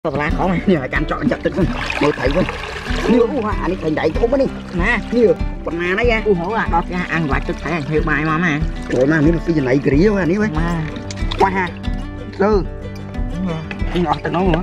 lá khó mà nhiều cam chọn chặt tức ngồi thấy luôn nhiều anh đi thành đẩy ôm đi nè nhiều còn mà đấy ra hổ là đó cái ăn quả tức thấy hiệu bài mà trời mà nếu mà cái gì này kỹ quá nếu mà qua ha sư ngọt từ nó nữa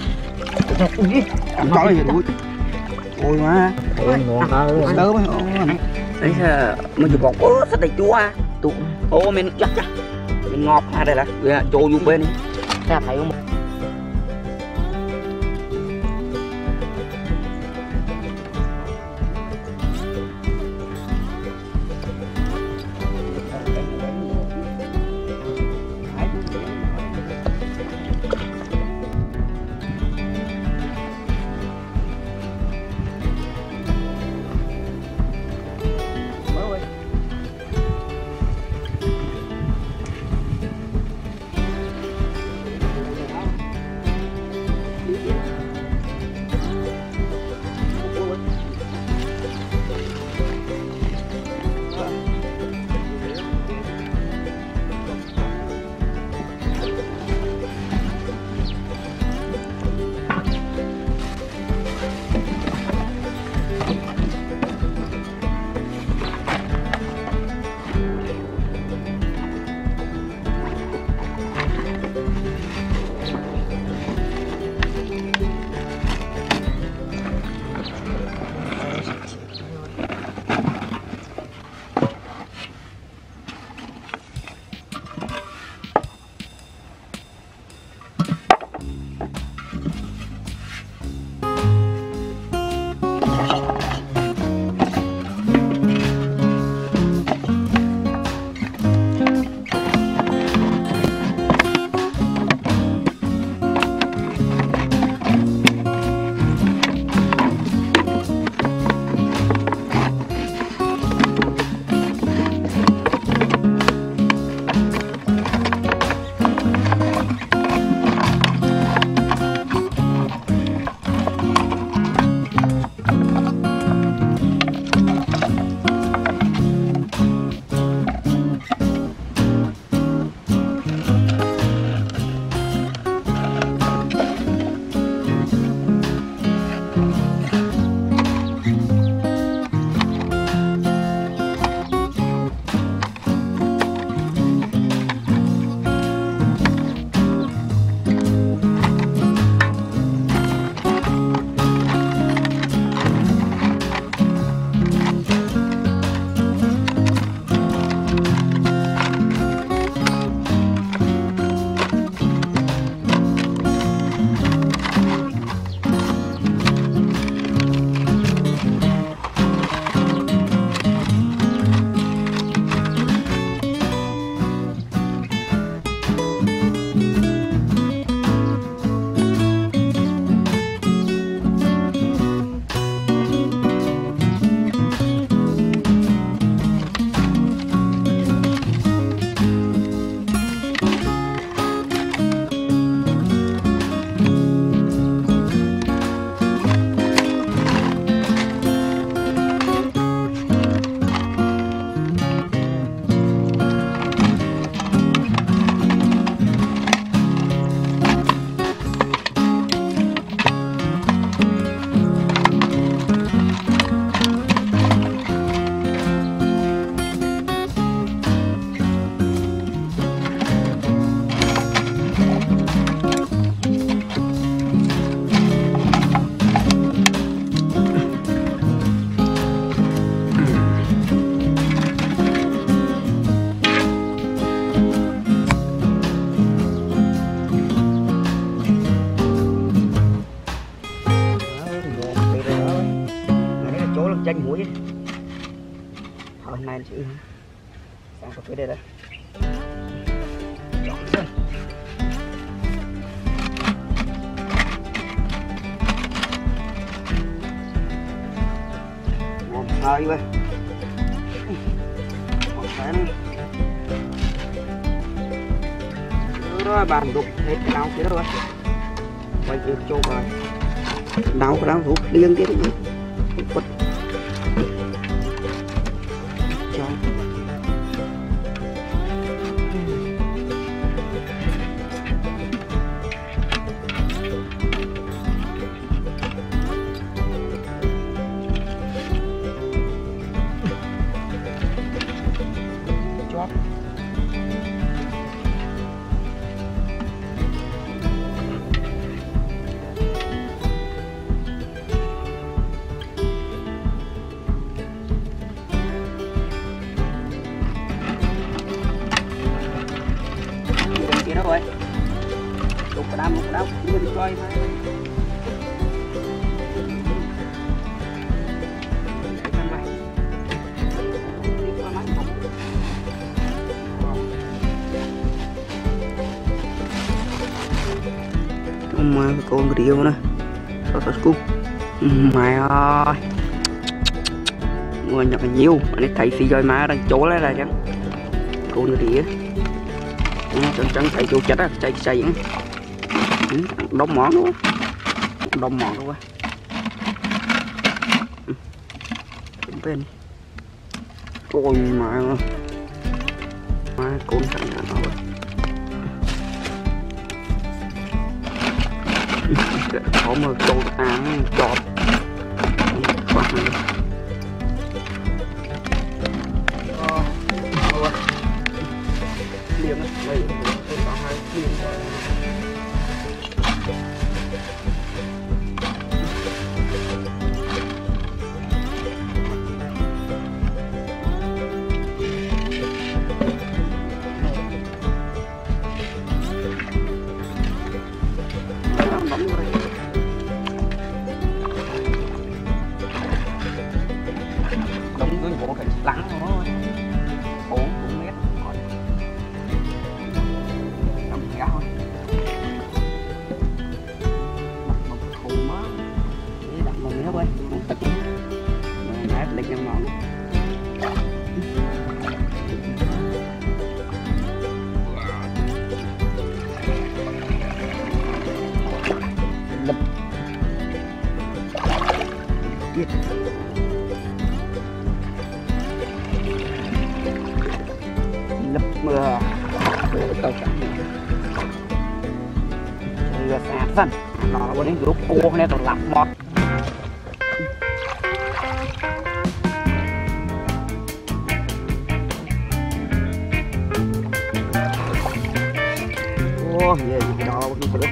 cầm chó gì đuổi ôi má ngon tớ mới đấy mình chụp bọc ố rất đầy chua tụ ô mình chắc mình ngọt ha đây là trôi vô bên đi ta thấy không chanh muối thôi nay chị sang cà phê đây đây chọn luôn ngon hơi vậy còn sáng đó bàn đục hết cái đau kia rồi quay chưa chôn rồi đau cái đau rút liên tiếp quất Mà con điều nè, sao cú mày ơi, người nhập nhiều, anh thầy phi roi má đang chỗ lấy ra chẳng, con điều, chẳng thầy chỗ chết á, chạy đóng món luôn, đóng món luôn, bên, ôi mà con thằng nào rồi. Có mà câu ăn chọt liềm đây có hai liềm lắng thôi, 4 mét, 5 mét thôi, đặt một khủ má, đặt một mét quay, tật, nãy lịch nhân món, đập, lấp mưa tàu sẵn mưa sạt dần nó là đến lúc cô nên tàu lặp mọt ô về đó không được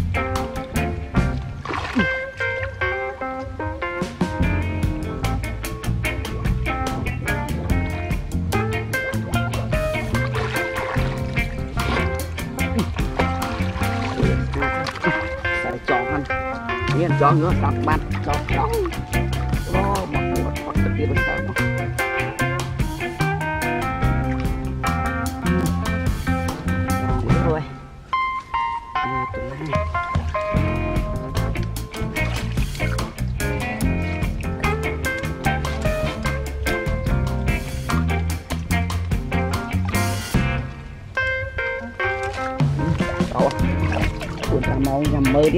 yên cho nữa đặt mặt cho đó một hoặc trực tiếp bên sau rồi đó cuốn ra máu nhằm mơ biết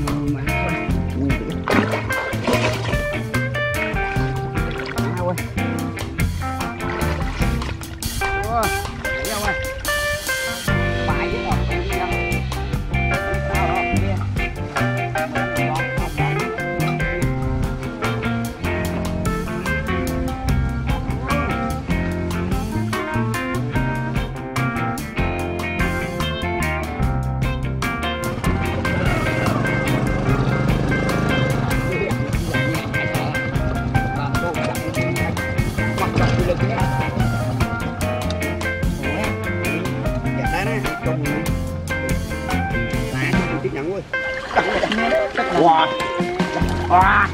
wow wow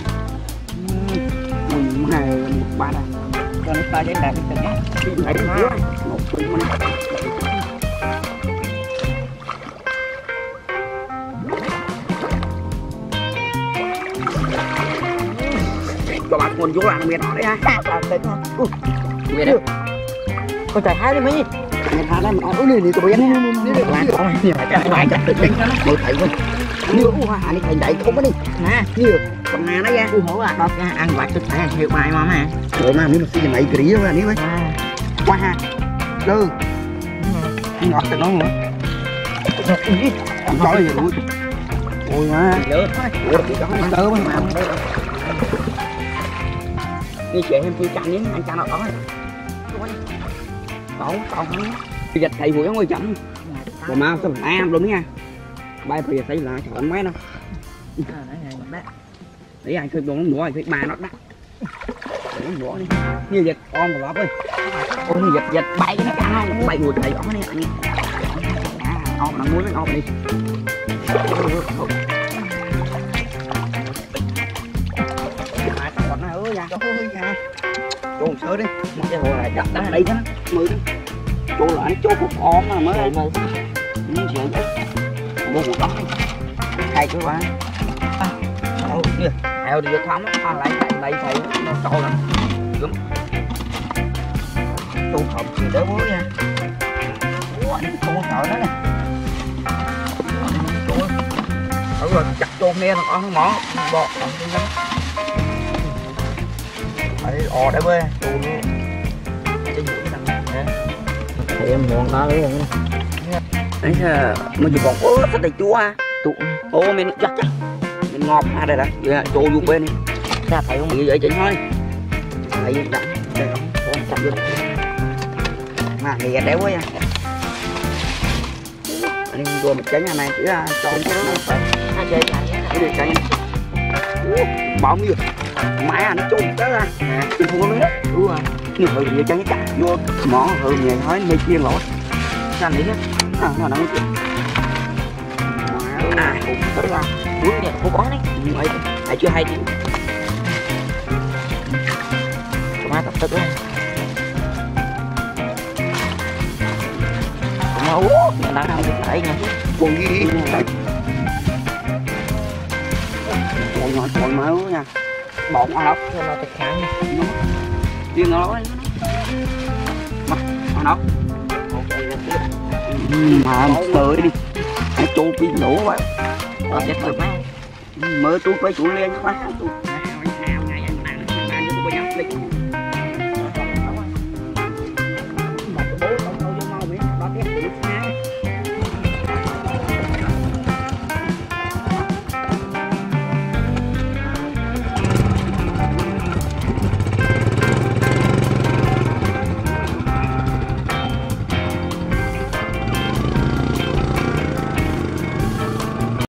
này một ba này cho nó tay đến đẹp cái nhá thấy chưa một phần mình cho bạn con vô làng miền đó đấy ha miền đấy con chạy hai đi mấy người ta đây mà ôi này tụi em đi được làm không nhiều cái bài chặt được đánh nó thấy không như hoa này thành đại không có đi nè như còn nào đấy ra hổ à đó cái ăn vặt tôi thấy hiệu bài mà rồi mà nếu mà xí này cái mà nếu ấy qua ha lư ngọt cho nó nữa có gì luôn ôi má đỡ mà đi chị em chưa chăn nhé anh chăn nó đó tao dịch thầy vừa ngồi chậm rồi mau sao am luôn nha bay bây giờ thấy là chọn mấy đâu để anh khơi bốn nữa anh ba nó đắt nữa đi như dịch on vào ơi ôi dịch bay cái nó bay ngồi thầy đó này anh on là muốn nó on đi sợ đi một cái hồ này đặt đá đây đó mười đi chỗ lại chỗ cục on mà mới đây nhưng chuyện đấy mua một đống hai cái quá đâu kìa heo đi thắm á lại đây thấy nó to lắm đúng chỗ không thì đỡ bố nha ủa anh không sợ đó nè chỗ rồi chặt chôn nghe nó con mỏ bọt còn cái lắm đấy ò đấy bê đồ luôn cái mũi thằng này thì em muộn đó đấy rồi đấy mình chỉ còn ớt cái tay chua tụ ô mình chắc mình ngọt ha đây đã trôi dùng bên đi ra thấy không bị vậy chỉnh thôi thấy đậm đây không chặt được mà nghề đéo quá nha anh vừa một cái nhà này chỉ là chọn cái đó phải hai chơi cái được cái bao nhiêu mẹ nó chung tới ra chung không có mấy đó nhưng mà nhiều chân chặt vô mỏ hư nghề nói mây chiên lỗ sao vậy đó nó nằm cũng tới ra cuối nhà không có đấy nhưng mà ai chưa hay thì má tập tức đấy máu nhà đang không phải nha còn gì còn máu nha bột ngon lắm cho nó thịt kháng riêng nó đấy mà ngon mà tơi đi hãy chu pin nổ vậy chết rồi mấy mới chú với chú lên quá chú ngày ăn tôi bây giờ